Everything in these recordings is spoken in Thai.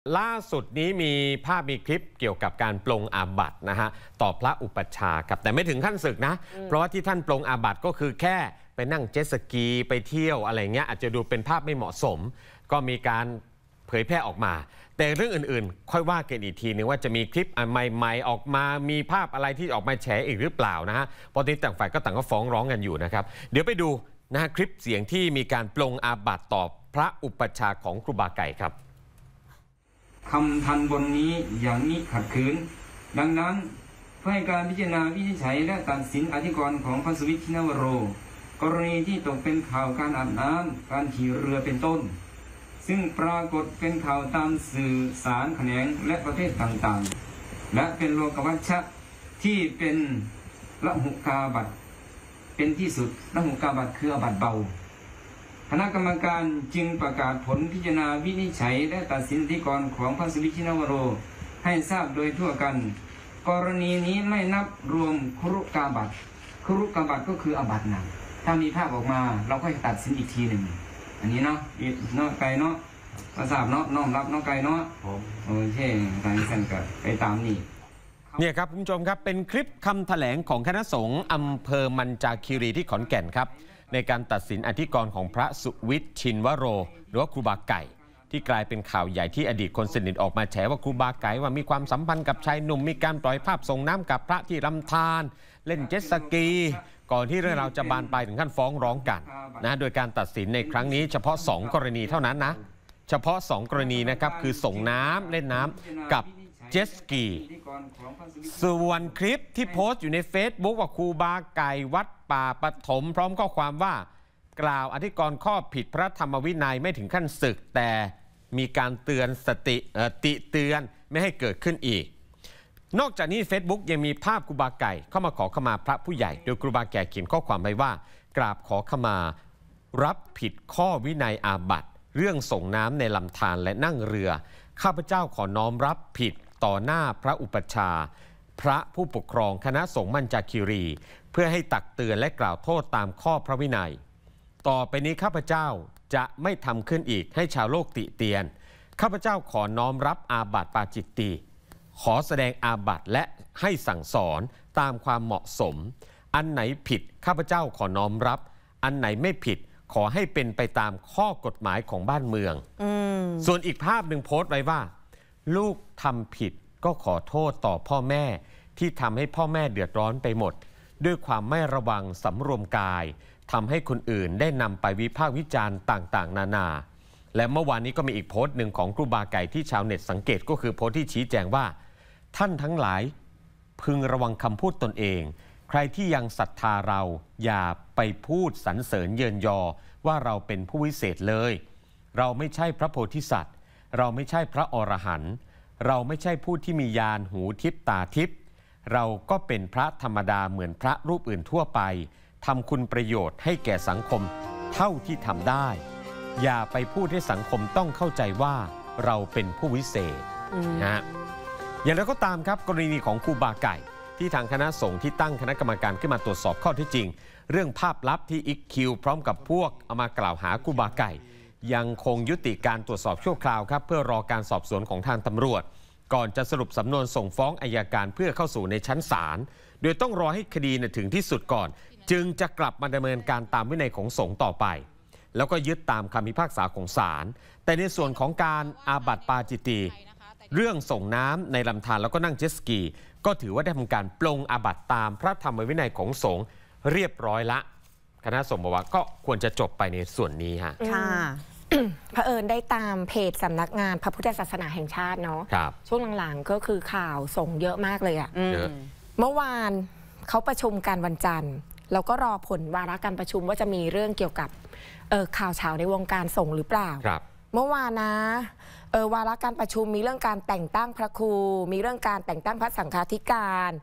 ล่าสุดนี้มีภาพมีคลิปเกี่ยวกับการปลงอาบัตินะฮะต่อพระอุปัชฌาย์ครับแต่ไม่ถึงขั้นศึกนะเพราะว่าที่ท่านปลงอาบัติก็คือแค่ไปนั่งเจ็ตสกีไปเที่ยวอะไรเงี้ยอาจจะดูเป็นภาพไม่เหมาะสมก็มีการเผยแพร่ออกมาแต่เรื่องอื่นๆค่อยว่ากันอีกทีนึงว่าจะมีคลิปใหม่ๆออกมามีภาพอะไรที่ออกมาแฉอีกหรือเปล่านะฮะเพราะที่ต่างฝ่ายก็ต่างก็ฟ้องร้องกันอยู่นะครับเดี๋ยวไปดูนะฮะคลิปเสียงที่มีการปลงอาบัติต่อพระอุปัชฌาย์ของครูบาไก่ครับคำทันบนนี้อย่างนี้ขัดขืนดังนั้นเพื่อให้การพิจารณาวินิจฉัยและตัดสินอธิกรณ์ของพระสุวิทธินวโรกรณีที่ตกเป็นข่าวการอาบน้ำการขี่เรือเป็นต้นซึ่งปรากฏเป็นข่าวตามสื่อสารแขนงและประเภทต่างๆและเป็นโลกวัชชะที่เป็นละหุกาบัตเป็นที่สุดละหุกาบัตคืออาบัติเบาคณะกรรมการจึงประกาศผลพิจารณาวินิจฉัยและตัดสินอธิกรณ์ของพระสุวิทธินวโรให้ทราบโดยทั่วกันกรณีนี้ไม่นับรวมครุกาบัตครุกาบัตก็คืออาบัติหนักถ้ามีภาพออกมาเราก็จะตัดสินอีกทีหนึ่งอันนี้เนาะไก่เนาะประสาบเนาะน้อมรับเนาะไก่เนาะโอเคการสั่งกับไปตามนี้เนี่ยครับคุณผู้ชมครับเป็นคลิปคำแถลงของคณะสงฆ์อำเภอมัญจาคีรีที่ขอนแก่นครับในการตัดสินอธิกรณ์ของพระสุวิทย์ชินวโรหรือว่าครูบาไก่ที่กลายเป็นข่าวใหญ่ที่อดีตคนสนิทออกมาแฉว่าครูบาไก่ว่ามีความสัมพันธ์กับชายหนุ่มมีการปล่อยภาพส่งน้ำกับพระที่ลำธารเล่นเจ็ตสกีก่อนที่เรื่องราวจะบานปลายถึงขั้นฟ้องร้องกันนะโดยการตัดสินในครั้งนี้เฉพาะ2กรณีเท่านั้นนะเฉพาะ2กรณีนะครับคือส่งน้ำเล่นน้ำกับเจ็ตสกีส่วนคลิปที่โพสต์อยู่ใน Facebook ว่าครูบาไก่วัดป่าปฐมพร้อมข้อความว่ากล่าวอธิกรณ์ข้อผิดพระธรรมวินัยไม่ถึงขั้นศึกแต่มีการเตือนติเตือนไม่ให้เกิดขึ้นอีกนอกจากนี้ Facebook ยังมีภาพครูบาไก่เข้ามาขอขมาพระผู้ใหญ่โดยครูบาแก่เขียนข้อความไว้ว่ากราบขอขมารับผิดข้อวินัยอาบัติเรื่องส่งน้ำในลำธารและนั่งเรือข้าพเจ้าขอน้อมรับผิดต่อหน้าพระอุปัชฌาย์พระผู้ปกครองคณะสงฆ์มัญจาคีรีเพื่อให้ตักเตือนและกล่าวโทษตามข้อพระวินัยต่อไปนี้ข้าพเจ้าจะไม่ทำขึ้นอีกให้ชาวโลกติเตียนข้าพเจ้าขอน้อมรับอาบัติปาจิตติขอแสดงอาบัติและให้สั่งสอนตามความเหมาะสมอันไหนผิดข้าพเจ้าขอน้อมรับอันไหนไม่ผิดขอให้เป็นไปตามข้อกฎหมายของบ้านเมืองส่วนอีกภาพหนึ่งโพสต์ไว้ว่าลูกทำผิดก็ขอโทษต่อพ่อแม่ที่ทำให้พ่อแม่เดือดร้อนไปหมดด้วยความไม่ระวังสำรวมกายทำให้คนอื่นได้นำไปวิพากษ์วิจารณ์ต่างๆนานาและเมื่อวานนี้ก็มีอีกโพสต์หนึ่งของครูบาไก่ที่ชาวเน็ตสังเกตก็คือโพสต์ที่ชี้แจงว่าท่านทั้งหลายพึงระวังคำพูดตนเองใครที่ยังศรัทธาเราอย่าไปพูดสรรเสริญเยินยอว่าเราเป็นผู้วิเศษเลยเราไม่ใช่พระโพธิสัตว์เราไม่ใช่พระอรหันต์เราไม่ใช่ผู้ที่มีญาณหูทิพตาทิพเราก็เป็นพระธรรมดาเหมือนพระรูปอื่นทั่วไปทำคุณประโยชน์ให้แก่สังคมเท่าที่ทำได้อย่าไปพูดให้สังคมต้องเข้าใจว่าเราเป็นผู้วิเศษนะอย่างไรก็ตามครับกรณีของครูบาไก่ที่ทางคณะสงฆ์ที่ตั้งคณะกรรมการขึ้นมาตรวจสอบข้อเท็จจริงเรื่องภาพลับที่อิกคิวพร้อมกับพวกเอามากล่าวหาครูบาไก่ยังคงยุติการตรวจสอบชั่วคราวครับเพื่อรอการสอบสวนของทางตำรวจก่อนจะสรุปสำนวนส่งฟ้องอัยการเพื่อเข้าสู่ในชั้นศาลโดยต้องรอให้คดีถึงที่สุดก่อนจึงจะกลับมาดำเนินการตามวินัยของสงฆ์ต่อไปแล้วก็ยึดตามคำพิพากษาของศาลแต่ในส่วนของการอาบัติปาจิตติเรื่องส่งน้ำในลำธารแล้วก็นั่งเจ็ตสกีก็ถือว่าได้ทำการปลงอาบัติตามพระธรรมวินัยของสงฆ์เรียบร้อยละคณะสงฆ์บอกว่าก็ควรจะจบไปในส่วนนี้ฮะค่ะเผอิญได้ตามเพจสำนักงานพระพุทธศาสนาแห่งชาติเนาะช่วงหลังๆก็คือข่าวส่งเยอะมากเลยเมื่อวานเขาประชุมกันวันจันทร์แล้วก็รอผลวาระการประชุมว่าจะมีเรื่องเกี่ยวกับข่าวเช้าในวงการสงฆ์หรือเปล่าเมื่อวานนะวาระการประชุมมีเรื่องการแต่งตั้งพระครูมีเรื่องการแต่งตั้งพระสังฆาธิการ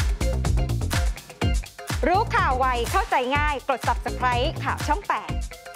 รู้ข่าวไวเข้าใจง่ายกด Subscribe ข่าวช่อง 8